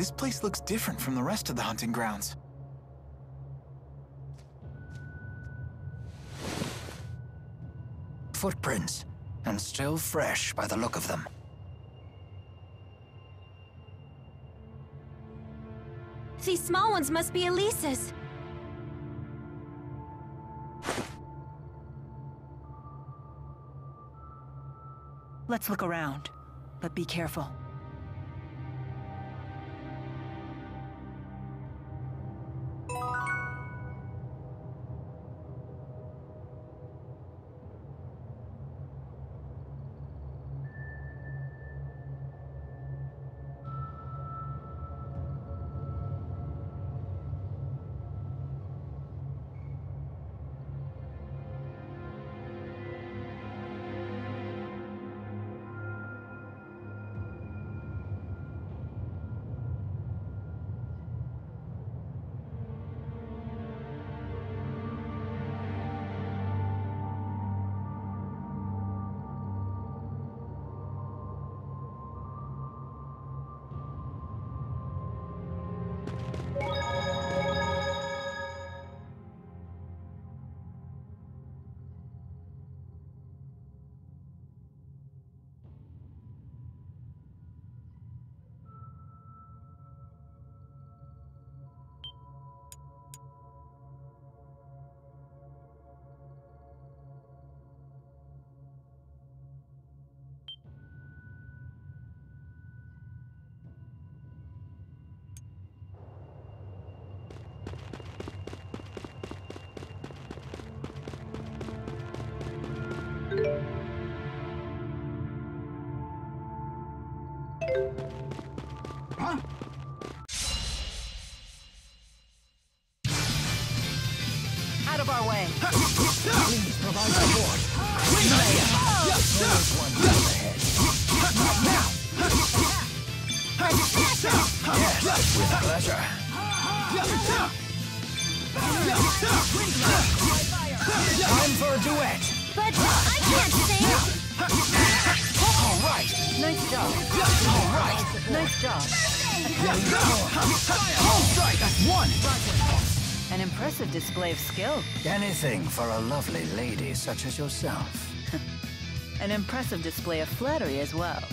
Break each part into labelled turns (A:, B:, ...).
A: This place looks different from the rest of the hunting grounds.
B: Footprints, and still fresh by the look of them.
C: These small ones must be Elisa's.
D: Let's look around, but be careful. Out of our way.
B: Please provide support. There's one down ahead. Now! Yes, with pleasure. Time for a duet.
C: But I can't sing!
B: All right.
D: Nice job.
B: All right.
D: Nice job.
B: All strike. That's one.
D: An impressive display of skill.
B: Anything for a lovely lady such as yourself.
D: An impressive display of flattery as well.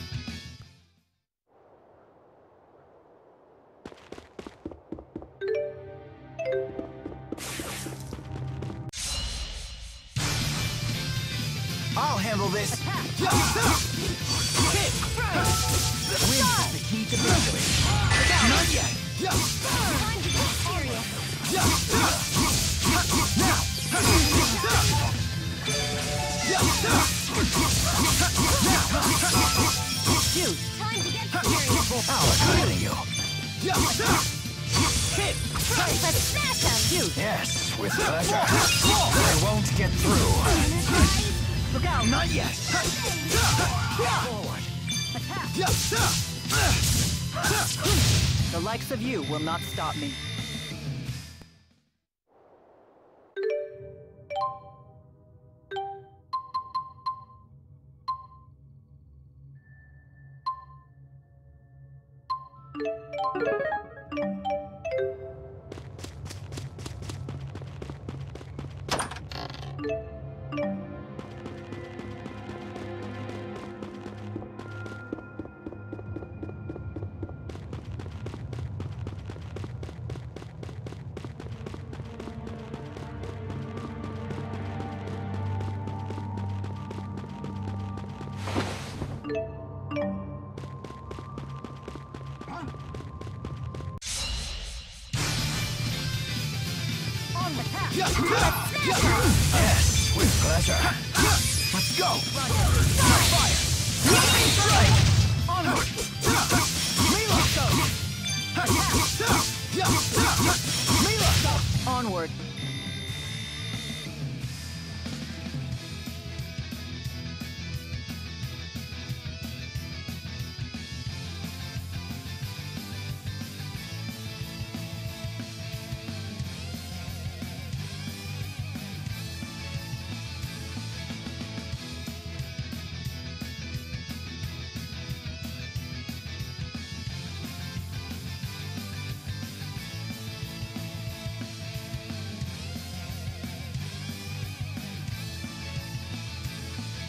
B: I'll handle this. Wind is the key to victory. Not yet.
C: Time to get serious.
D: Shoot.
C: Time to get serious.
B: Full power trailing you.
C: Let's smash them!
D: Shoot.
B: Yes, with pleasure. I won't get through.
D: Look out.
B: Not yet. Forward.
D: The likes of you will not stop me.
B: Yes, with pleasure. Let's go. Fire. Strike. Onward.
D: Onward.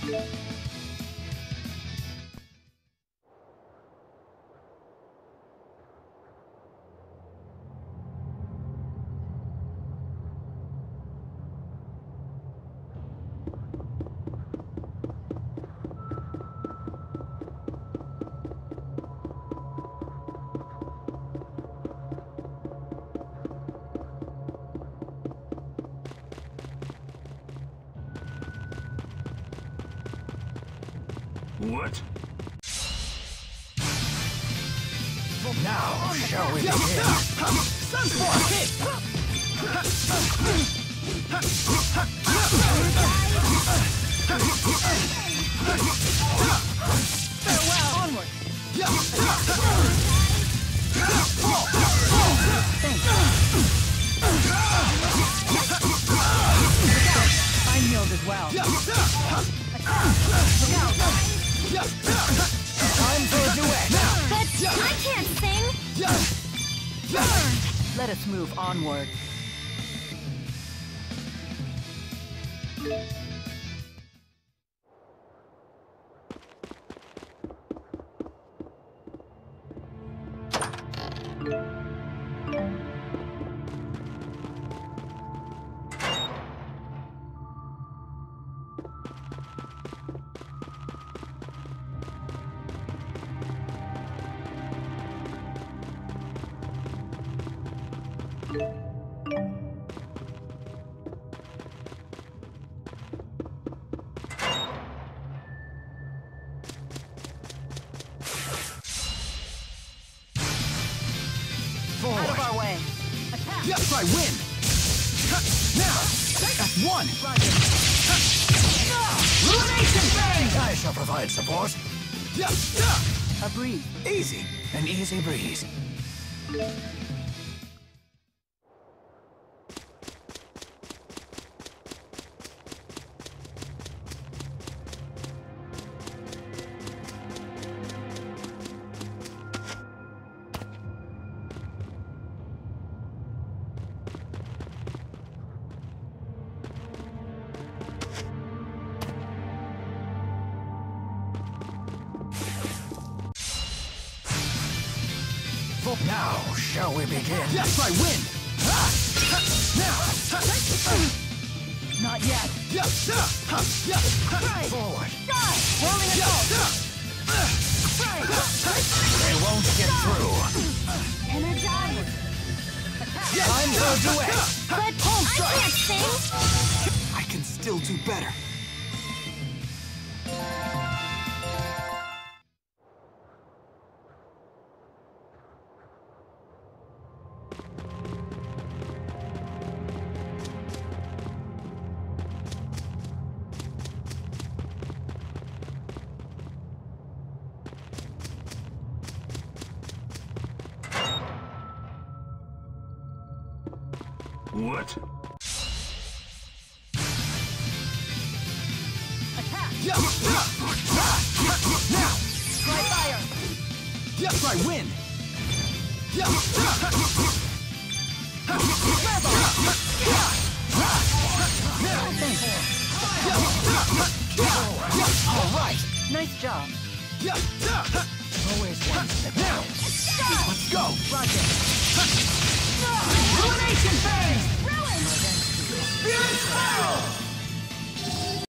B: What? Now, shall we begin? Sunspore, hit!
D: Farewell! Onward! I'm healed as well.
B: Time for a duet!
C: But I can't sing.
D: Let us move onward. Out of our way. Attack!
B: Yes, I win! Now, that's one! Ruination Bang! I shall provide support.
D: A breeze.
A: Easy. An easy breeze.
B: Now, shall we begin? Yes, I win! Now!
D: Not yet.
B: Forward!
D: Rolling assault.
B: They won't get through!
C: Energize.
B: Time for a duet!
C: But I can't sing.
A: I can still do better.
B: What?
D: Attack!
B: Now!
D: Dry fire!
B: Yes, I win! All right!
D: Nice job.
B: Always one step now!